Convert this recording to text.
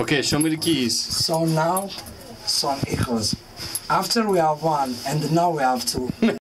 Okay, show me the keys. So now, song equals. After we have one, and now we have two.